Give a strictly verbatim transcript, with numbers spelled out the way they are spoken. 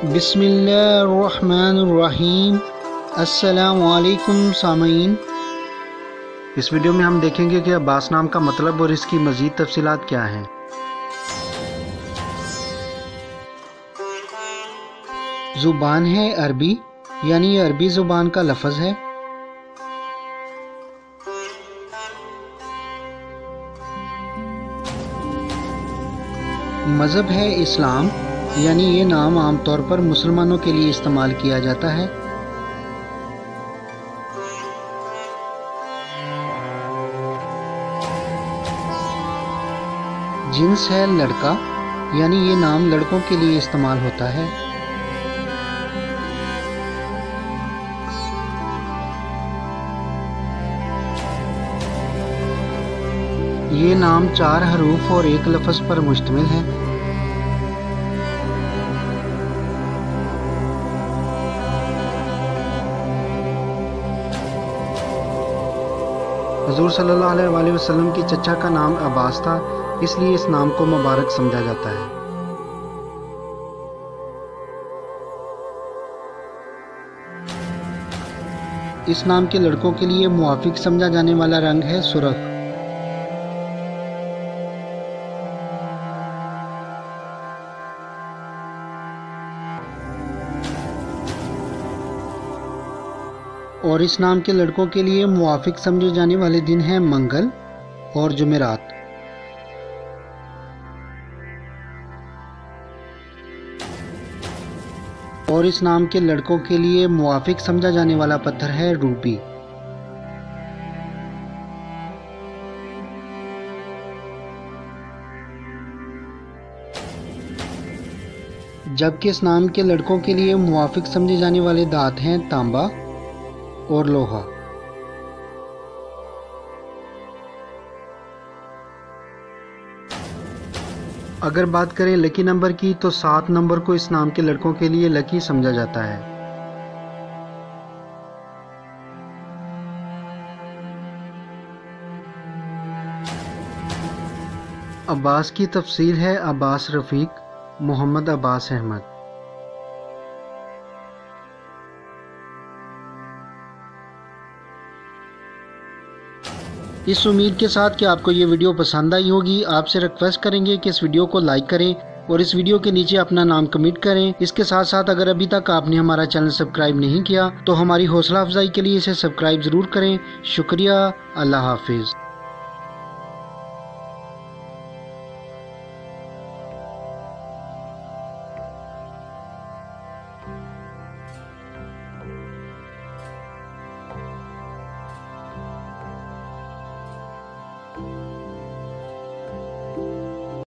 बिस्मिल्लाहिर्रहमानिर्रहीम। अस्सलामुअलैकुम सामीन। इस वीडियो में हम देखेंगे कि अब्बास नाम का मतलब और इसकी मज़ीद तफसीलात क्या हैं। ज़ुबान है अरबी, यानी ये अरबी ज़ुबान का लफ्ज़ है। मज़हब है इस्लाम, यानी ये नाम आमतौर पर मुसलमानों के लिए इस्तेमाल किया जाता है। जिन्स है लड़का, यानी ये नाम लड़कों के लिए इस्तेमाल होता है। ये नाम चार हरूफ और एक लफ्ज़ पर मुश्तमिल है। हुज़ूर सल्लल्लाहु अलैहि वसल्लम की चचा का नाम अब्बास था, इसलिए इस नाम को मुबारक समझा जाता है। इस नाम के लड़कों के लिए मुआफिक समझा जाने वाला रंग है सुर्ख। और इस नाम के लड़कों के लिए मुआफिक समझे जाने वाले दिन हैं मंगल और जुमेरात। और इस नाम के लड़कों के लिए मुआफिक समझा जाने वाला पत्थर है रूबी। जबकि इस नाम के लड़कों के लिए मुआफिक समझे जाने वाले धात हैं तांबा और लोहा। अगर बात करें लकी नंबर की, तो सात नंबर को इस नाम के लड़कों के लिए लकी समझा जाता है। अब्बास की तफसील है अब्बास रफीक, मोहम्मद अब्बास अहमद। इस उम्मीद के साथ कि आपको ये वीडियो पसंद आई होगी, आपसे रिक्वेस्ट करेंगे कि इस वीडियो को लाइक करें और इस वीडियो के नीचे अपना नाम कमेंट करें। इसके साथ साथ अगर अभी तक आपने हमारा चैनल सब्सक्राइब नहीं किया तो हमारी हौसला अफजाई के लिए इसे सब्सक्राइब ज़रूर करें। शुक्रिया। अल्लाह हाफिज़।